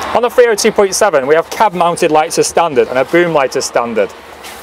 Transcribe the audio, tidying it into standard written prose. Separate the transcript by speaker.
Speaker 1: On the 302.7 we have cab mounted lights as standard and a boom light as standard.